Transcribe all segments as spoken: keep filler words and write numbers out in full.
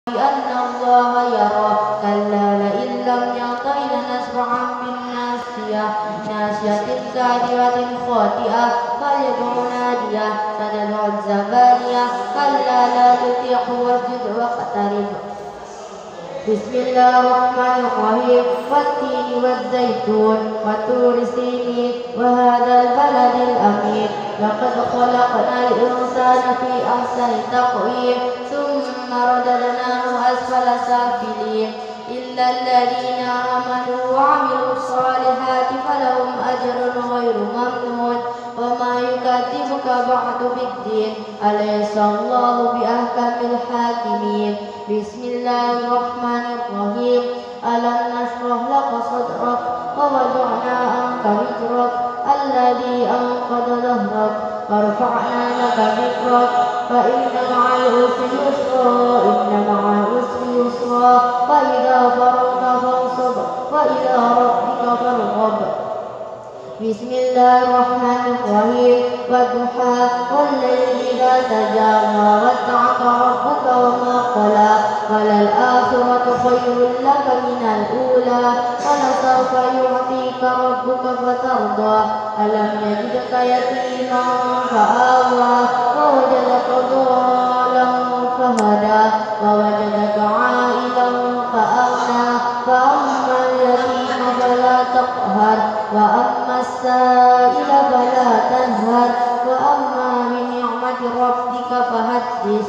بأن الله يرى كلا لئن لم ينته لنسفعا بالناصية ناصية كاذبة خاطئة فليدع ناديه سندع الزبانية كلا لا تطعه واسجد واقترب. بسم الله الرحمن الرحيم والتين والزيتون وطور سينين وهذا البلد الأمين لقد خلقنا الإنسان في أحسن تقويم ثم رددناه أسفل سافلين إلا الذين آمنوا وعملوا الصالحات فلهم أجر غير ممنون وما يكذبك بعد بالدين أليس الله بأحكم الحاكمين. بسم الله الرحمن الرحيم ألم نشرح لك صدرك ووضعنا عنك وزرك الذي أنقض ظهرك ورفعنا لك ذكرك فإن مع العسر يسرا إن مع العسر يسرا فإذا فرغت فانصب وإلى ربك فارغب. بسم الله الرحمن الرحيم والضحى والليل إذا سجى ما ودعك ربك وما قلى وللآخرة خير لك من الأولى ولسوف يعطيك ربك فترضى ألم يجدك يتيما فآوى ووجدك ضالا فهدى ووجدك عائلا فأغنى فأما اليتيم فلا تقهر وأما السائل فلا تنهر وأما بنعمة ربك فحدث.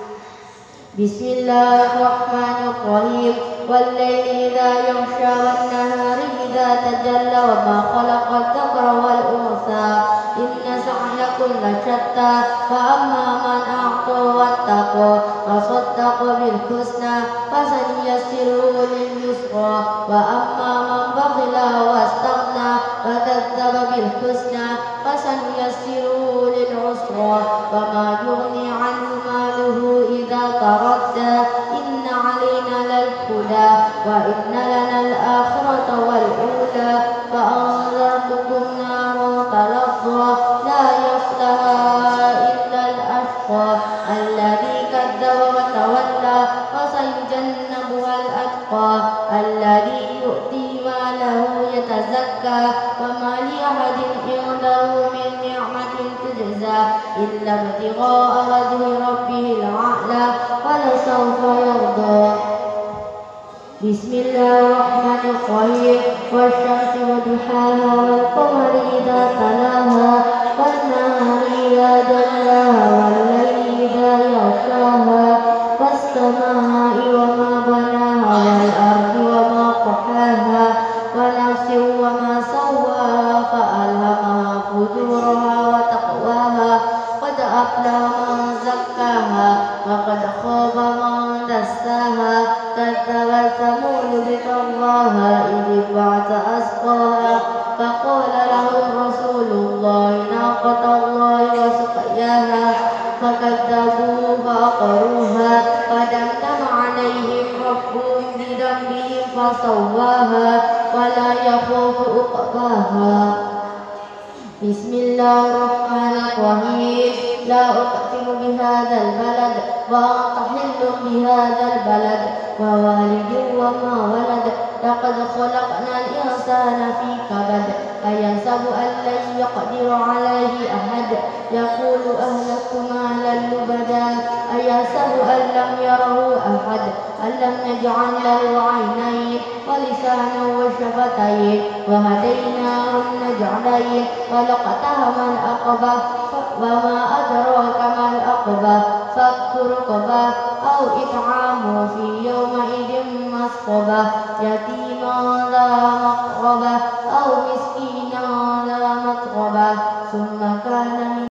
بسم الله الرحمن الرحيم والليل إذا يغشى والنهار إذا تجلى وما خلق الذكر والأنثى إن سعيكم لشتى فأما من أعطى واتقى وصدق بالحسنى فسنيسره لليسرى وأما من بخل واستغنى وكذب بالحسنى فسنيسره للعسرى وما يغني عنه ماله إذا تردى إن علينا للهدى وإن لنا الآخرة والأولى فأنذرتكم نارا تلظى لا يصلها إلا الأشقى الذي كذب وتولى وسيجنبها الأتقى الذي يؤتي ماله يتزكى وما لأحد عنده من نعمة تجزى إلا ابتغاء وجه ربه الأعلى ولسوف يرضى. بسم الله الرحمن الرحيم والشمس وضحاها والقمر إذا تلاها والنهار إذا جلاها والليل إذا يغشاها والسماء وما بناها والأرض وما طحاها ونفس وما سواها فألهمها فجورها وتقواها قد أفلح من زكاها وقد خاب من دساها كذبت ثمود بطغواها إذ بعث أسقاها فقال لهم رسول الله ناقة الله وسقياها فكذبوه فعقروها فدمدم عليهم ربهم بذنبهم فسواها ولا يخاف عقباها. بسم الله الرحمن الرحيم لا أقسم بهذا البلد وأنت حل بهذا البلد ووالد وما ولد لقد خلقنا الإنسان في كبد أيحسب أن لن يقدر عليه أحد يقول أهلكت مالا لبدا أيحسب أن لم يره أحد ألم نجعل له عينين ولسانا وشفتين وهديناه النجعلين ولقتهم العقبة وما أدراك ما العقبة فك رقبة أو إطعام في يومئذ مسغبة يتيما